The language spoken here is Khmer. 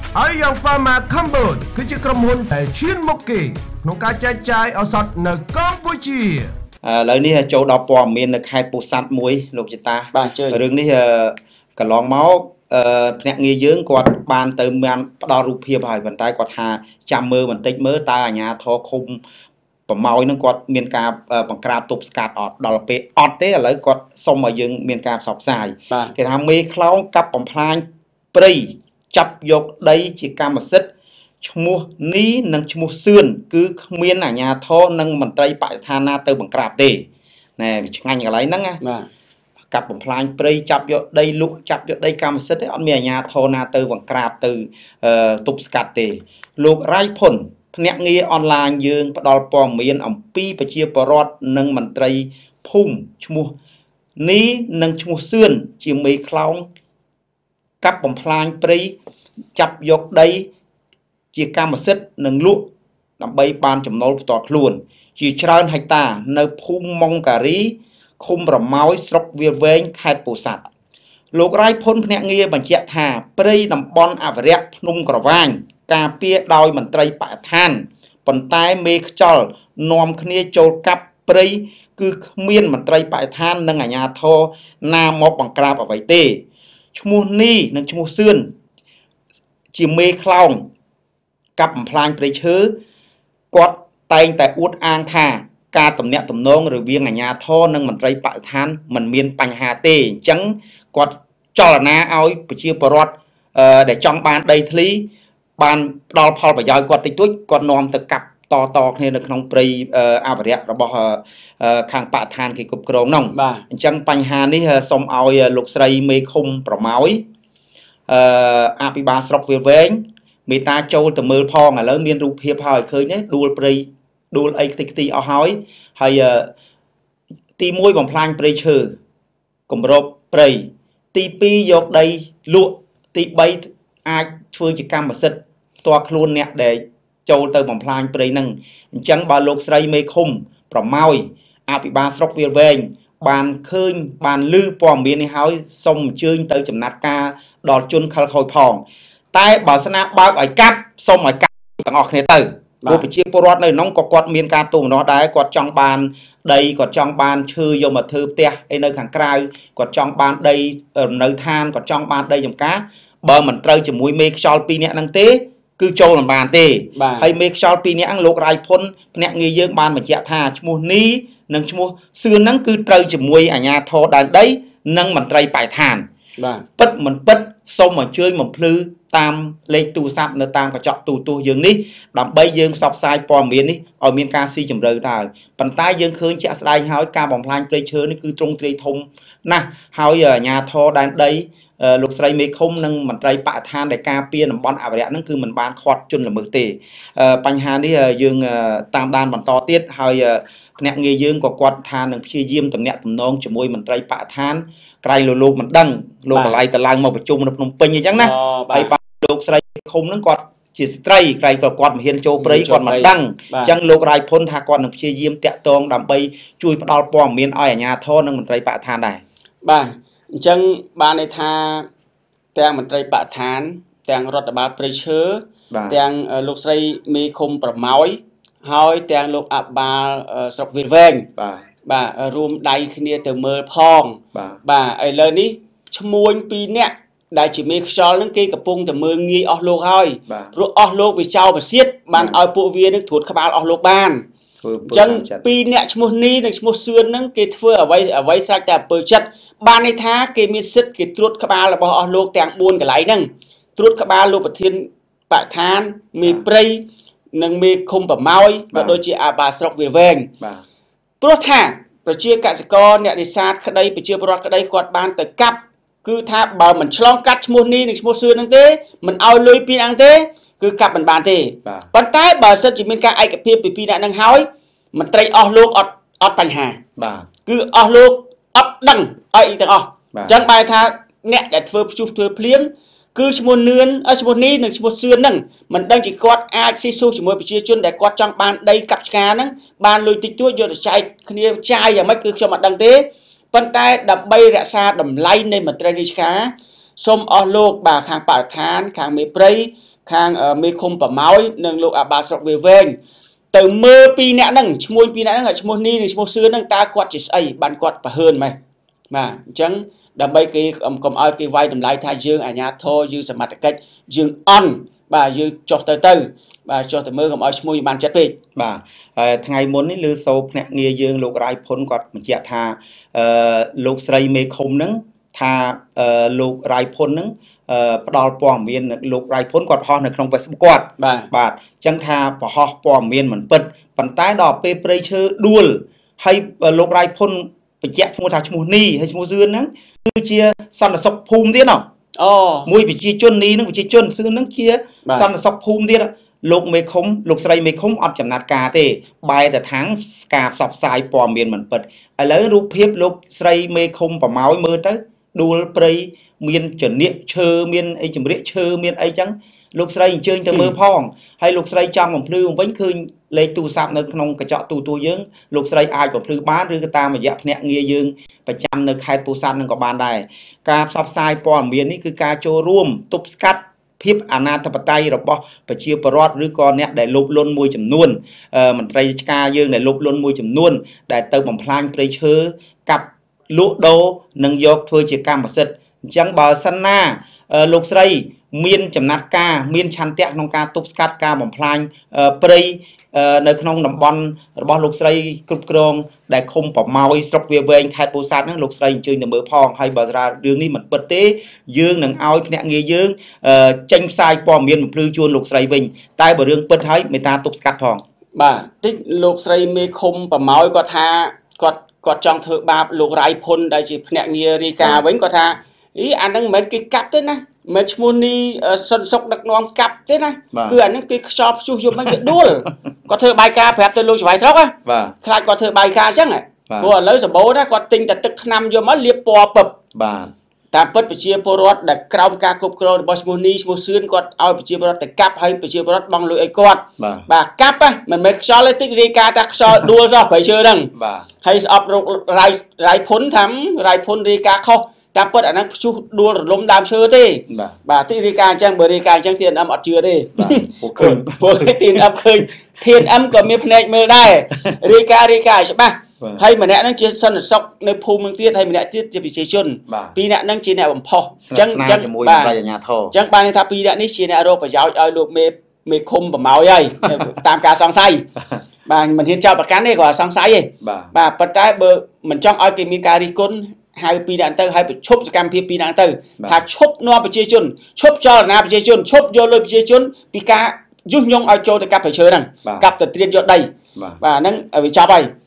ហើយយ៉ាង Pharma Cambodia គឺជាក្រុមហ៊ុនដែលឈានមុខគេក្នុងការចែកចាយឱសថនៅកម្ពុជាឥឡូវនេះចូលដល់ព័ត៌មាននៅខេត្តពោធិ៍សាត់មួយលោកជាតារឿងនេះកន្លងមកភ្នាក់ងារយើងគាត់បានទៅមានផ្ដល់រូបភាពហើយប៉ុន្តែគាត់ថាចាំមើលបន្តិចមើលតើអាជ្ញាធរឃុំប្រម៉ោយនឹងគាត់មានការបង្ក្រាបទប់ស្កាត់អត់ដល់ពេលអត់ទេឥឡូវគាត់សុំឲ្យយើងមានការផ្សព្វផ្សាយគេថាមេខ្លោងកាប់បំផ្លាញព្រៃចាប់យកដីជាកម្មសិទ្ធិឈ្មោះនីនិងឈ្មោះសឿនគឺគ្មានអាជ្ញាធរនិងមន្ត្រីបរិស្ថានណាទៅបង្ក្រាបទេណែវាឆ្ងាញ់កន្លែងហ្នឹងណាកាប់បំផ្លាញព្រៃចាប់យកដីលក់ចាប់យកដីកម្មសិទ្ធិអត់មានអាជ្ញាធរណាទៅបង្ក្រាបទៅទប់ស្កាត់ទេលោករៃផុនភ្នាក់ងារអនឡាញយើងផ្ដល់ព័ត៌មានអំពីប្រជាពលរដ្ឋនិងមន្ត្រីភូមិឈ្មោះនីនិងឈ្មោះសឿនជាមេខ្លោងកាប់បំផ្លាញព្រៃចាប់យកដីជាកម្មសិទ្ធិនិងលក់ដើម្បីបានចំណូលផ្ទាល់ខ្លួនជាច្រើនហិកតានៅភូមិម៉ុងការីឃុំរម៉ោយស្រុកវាវែងខេត្តពោធិ៍សាត់លោករៃផុនភ្នាក់ងារបញ្ជាក់ថាព្រៃតំបន់អភិរក្សភ្នំក្រវាញការពារដោយមន្ត្រីបរិស្ថានប៉ុន្តែមេខ្យល់នាំគ្នាចូលកាប់ព្រៃគឺគ្មានមន្ត្រីបរិស្ថាននិងអាជ្ញាធរណាមកបង្ក្រាបអ្វីទេឈ្មោះនីនិងឈ្មោះសឿនជាមេខ្លោងកាប់បំផ្លាញព្រៃឈើគាត់តែងតែអួតអាងថាការទំនាក់ទំនងរវាងអាជ្ញាធរនិងមន្ត្រីបរិស្ថានមិនមានបញ្ហាទេអញ្ចឹងគាត់ចលនាឲ្យប្រជាពលរដ្ឋដែលចង់បានដីធ្លីបានផ្ដល់ផលប្រយោជន៍គាត់តិចតួចគាត់នាំទៅកាប់តគ្នានៅក្នុងព្រៃអភិរក្សរបស់ខាងបរិស្ថានគេគ្រប់គ្រងនោះអញ្ចឹងបញ្ហានេះសូមឲ្យលោកស្រីមេឃុំប្រម៉ោយអភិបាលស្រុកវាវែងមេតាចូលទៅមើលផងឥឡូវមានរូបភាពហើយឃើញទេដួលព្រៃដួលអីខ្ទេចខ្ទីអស់ហើយទី1បំផ្លាញព្រៃឈើគម្របព្រៃទី2យកដីលក់ទី3អាចធ្វើជាកម្មសិទ្ធិផ្ទាល់ខ្លួនអ្នកដែលចូលទៅបំផ្លាញព្រៃហ្នឹងអញ្ចឹងបើលោកស្រីមេឃុំប្រម៉ោយអភិបាលស្រុកវាវែងបានឃើញបានឮព័ត៌មាននេះហើយសូមអញ្ជើញទៅចំណាត់ការដល់ជនខិលខូចផងតែបើស្នាបើកឲ្យកាប់សូមឲ្យកាប់ទាំងអស់គ្នាទៅព្រោះប្រជាពលរដ្ឋនៅក្នុងក៏គាត់មានការទូមនោះដែរគាត់ចង់បានដីគាត់ចង់បានឈើយកមកធ្វើផ្ទះអីនៅខាងក្រៅគាត់ចង់បានដីនៅឋានគាត់ចង់បានដីចំការបើមិនត្រូវជាមួយមេខ្យល់2នាក់ហ្នឹងទេគឺចូលមិនបានទេហើយមេខ្យល់2នាក់ហ្នឹងលោករៃផុនភ្នាក់ងារយើងបានបញ្ជាក់ថាឈ្មោះនីនិងឈ្មោះសឿនហ្នឹងគឺត្រូវជាមួយអាជ្ញាធរដែនដីនិងមន្ត្រីបរិស្ថានពិតមិនពិតសូមអញ្ជើញបំភ្លឺតាមលេខទូរស័ព្ទនៅតាមកញ្ចក់ទូទស្សន៍យើងនេះដើម្បីយើងផ្សព្វផ្សាយព័ត៌មាននេះឲ្យមានការស៊ីជម្រៅទៅប៉ុន្តែយើងឃើញជាក់ស្ដែងហើយការបំផ្លាញព្រៃឈើនេះគឺទ្រង់ទ្រាយធំណាស់ហើយអាជ្ញាធរដែនដីលោកស្រីមេឃុំនិងមន្ត្រីបរិស្ថានដែលការពារតំបន់អភិរក្សហ្នឹងគឺមិនបានខាត់ជន់ល្មើសទេបញ្ហានេះយើងតាមដានបន្តទៀតហើយភ្នាក់ងារយើងក៏គាត់ថានឹងព្យាយាមតំណាក់តំណងជាមួយមន្ត្រីបរិស្ថានក្រៃលោកមិនដឹងលោកកន្លែងទៅឡើងមកប្រជុំនៅភ្នំពេញអញ្ចឹងណាហើយបាទលោកស្រីឃុំហ្នឹងគាត់ជាស្ត្រីក្រៃក៏គាត់មិនហ៊ានចូលព្រៃគាត់មិនដឹងអញ្ចឹងលោករៃផុនថាគាត់នឹងព្យាយាមតាក់ទងដើម្បីជួយផ្ដល់ព័ត៌មានឲ្យអាជ្ញាធរនិងមន្ត្រីបរិស្ថានដែរបាទអញ្ចឹងបានន័យថាទាំងមន្ត្រីបរិស្ថានទាំងរដ្ឋបាលព្រៃឈើទាំងលោកស្រីមេឃុំប្រម៉ោយហើយទាំងលោកអភិបាលស្រុកវាវែងបាទរួមដៃគ្នាទៅមើលផងបាទឥឡូវនេះឈ្មួញ2នាក់ដែលជាមេខ្យល់ហ្នឹងគេកំពុងតែមើលងាយអស់លោកហើយព្រោះអស់លោកវាចោលប្រសៀតបានឲ្យពួកវានឹងត្រួតក្បាលអស់លោកបានអញ្ចឹង2នាក់ឈ្មោះនីនិងឈ្មោះសឿនហ្នឹងគេធ្វើអ្វីស្រេចតែអំពើចិត្តបានន័យថាគេមានសិទ្ធិគេត្រួតក្បាលរបស់អស់លោកទាំង4កន្លែងហ្នឹងត្រួតក្បាលលោកប្រធានបរិស្ថានមេព្រៃនិងមេឃុំប្រម៉ោយក៏ដូចជាអាបាស្រុកវាវែងព្រោះថាប្រជាកសិករអ្នកនេសាទក្តីប្រជាពលរដ្ឋក្តីគាត់បានទៅកាប់គឺថាបើមិនឆ្លងកាត់ឈ្មោះនេះនិងឈ្មោះសឿនហ្នឹងទេមិនឲ្យលុយពីអង្គទេគឺកាប់មិនបានទេប៉ុន្តែបើសិនជាមានការឯកភាពពី2នាក់ហ្នឹងហើយមន្ត្រីអស់លោកអត់បញ្ហាបាទគឺអស់លោកអត់ដឹងអីទាំងអស់អញ្ចឹងបែរថាអ្នកដែលធ្វើព្យុះធ្វើភ្លៀងគឺឈ្មោះនឿនឈ្មោះនេះនិងឈ្មោះសឿនហ្នឹងមិនដឹងជាគាត់អាចស៊ីស៊ូជាមួយប្រជាជនដែលគាត់ចង់បានដីកាប់ឆ្ការហ្នឹងបានលុយតិចតួចយកទៅចែកគ្នាចាយយ៉ាងម៉េចគឺខ្ញុំអត់ដឹងទេប៉ុន្តែដើម្បីរក្សាតម្លៃនៃមន្ត្រីរាជការសូមអស់លោកបាទខាងបរិស្ថានខាងមេព្រៃខាងមេឃុំប្រម៉ោយនិងលោកអាបាស្រុកវាវែងទៅមើលពីអ្នកហ្នឹងឈ្មោះពីអ្នកហ្នឹងឈ្មោះនេះនិងឈ្មោះសឿនហ្នឹងតើគាត់ជាស្អីបានគាត់ប្រហើនម៉េចបាទអញ្ចឹងដើម្បីគេកុំឲ្យគេវាយតម្លៃថាយើងអាជ្ញាធរយើងសមត្ថកិច្ចយើងអន់បាទយើងចុះទៅបាទចុះទៅមើលកុំឲ្យឈ្មោះបានចិត្តពេកបាទហើយថ្ងៃមុននេះលើសូភ្នាក់ងារយើងលោករ៉ៃផុនគាត់បញ្ជាក់ថាលោកស្រីមេឃុំហ្នឹងថាលោករ៉ៃផុនហ្នឹងផ្ដល់ព័ត៌មានលោករ៉ៃផុនគាត់ហោះនៅក្នុង Facebook គាត់បាទអញ្ចឹងថាប្រហោះព័ត៌មានមិនពិតប៉ុន្តែដល់ពេលព្រៃឈើដួលហើយលោករ៉ៃផុនបញ្ជាក់ឈ្មោះថាឈ្មោះនេះហើយឈ្មោះសឿនហ្នឹងគឺជាសន្តិសុខភូមិទៀតណ៎មួយប្រជាជននេះនឹងប្រជាជនសឿនហ្នឹងជាសន្តិសុខភូមិទៀតលោកមេឃុំលោកស្រីមេឃុំអត់ចំណាត់ការទេបែរទៅខាងការផ្សព្វផ្សាយព័ត៌មានមិនពិតឥឡូវរូបភាពលោកស្រីមេឃុំប្រម៉ោយមើលទៅដួលព្រៃមានចនិកឈើមានអីចម្រៀកឈើមានអីចឹងលោកស្រីអញ្ជើញទៅមើលផងហើយលោកស្រីចង់បំភ្លឺវិញឃើញលេខទូរស័ព្ទនៅក្នុងកញ្ចក់ទូទួលយើងលោកស្រីអាចបំភ្លឺបានឬក៏តាមរយៈភ្នាក់ងារយើងប្រចាំនៅខេត្តពោធិ៍សាត់នឹងក៏បានដែរការផ្សព្វផ្សាយព័ត៌មាននេះគឺការចូលរួមទប់ស្កាត់ភាពអនាធិបតេយ្យរបស់ប្រជាពលរដ្ឋឬក៏អ្នកដែលលោភលន់មួយចំនួនមន្ត្រីរាជការយើងដែលលោភលន់មួយចំនួនដែលទៅបំផ្លាញព្រៃឈើកាប់លក់ដូរនិងយកធ្វើជាកម្មសិទ្ធិអញ្ចឹងបើសិនណាលោកស្រីមានចំណាត់ការមានឆន្ទៈក្នុងការទប់ស្កាត់ការបំផ្លាញព្រៃនៅក្នុងតំបន់របស់លោកស្រីគ្រប់គ្រងដែលឃុំប្រម៉ោយស្រុកវាវែងខេត្តពោធិ៍សាត់ហ្នឹងលោកស្រីអញ្ជើញទៅមើលផងហើយបើរឿងនេះមិនពិតទេយើងនឹងឲ្យភ្នាក់ងារយើងចេញផ្សាយព័ត៌មានបំភ្លឺជូនលោកស្រីវិញតែបើរឿងពិតហើយមេត្តាទប់ស្កាត់ផងបាទតិចលោកស្រីមេឃុំប្រម៉ោយគាត់ថាគាត់ចង់ធ្វើបាបលោករ៉ៃភុនដែលជាភ្នាក់ងាររាយការណ៍វិញគាត់ថាអាហ្នឹងមិនមែនគេកាប់ទេណាមិនឈ្មោះនេះសុនសុកដឹកនាំកាប់ទេណាគឺអាហ្នឹងគេខ្យល់ព្យុះយប់មិនគេដួលគាត់ធ្វើបាយការប្រាប់ទៅលោកច្បាយស្រុកខ្លាចគាត់ធ្វើបាយការអញ្ចឹងព្រោះឥឡូវសម្បូរណាគាត់ទិញតែទឹកថ្នាំយកមកលាបពណ៌ពឹបបាទតាមពិតប្រជាពលរដ្ឋដែលក្រោមការគ្រប់គ្រងរបស់ឈ្មោះនេះឈ្មោះសឿនគាត់ឲ្យប្រជាពលរដ្ឋទៅកាប់ហើយប្រជាពលរដ្ឋបង់លុយឲ្យគាត់បាទកាប់មិនមែនខ្យល់ទេតិចរាយការណ៍ថាខ្យល់ដួលសោះព្រៃឈើហ្នឹងហើយស្អប់រករ៉ៃភុនថារ៉ៃភុនរាយការណ៍ខុសតាមពិតអាហ្នឹងព្យុះដួលរលំដើមឈើទេបាទទីរាយការណ៍អញ្ចឹងបើរាយការណ៍អញ្ចឹង TNM អត់ជឿទេពួកគេ TNM ឃើញ TNM ក៏មានភ្នែកមើលដែររាយការណ៍ច្បាស់ហើយម្នាក់ហ្នឹងជាសន្តិសុខនៅភូមិនឹងទៀតហើយម្នាក់ទៀតជាប្រជាជនពីរនាក់ហ្នឹងជាអ្នកបំផុសអញ្ចឹងជាមួយនឹងអាជ្ញាធរអញ្ចឹងបានថាពីរនាក់នេះជាអ្នករកប្រយោជន៍ឲ្យលោកមេឃុំប្រម៉ោយហើយតាមការសង្ស័យបាទមិនហ៊ានចោទប្រកាន់ទេគាត់សង្ស័យទេបាទប៉ុន្តែបើមិនចង់ឲ្យគេមានការរិះគន់ហៅពីរនាក់ទៅហើយប្រឈប់សកម្មភាពពីរនាក់ទៅថាឈប់នាំប្រជាជនឈប់ចលនាប្រជាជនឈប់យកលុយប្រជាជនពីការយុះញងឲ្យចូលទៅកាប់ព្រៃឈើហ្នឹងកាប់ទៅត្រៀតយកដីបាទហ្នឹងវាចប់ហើយ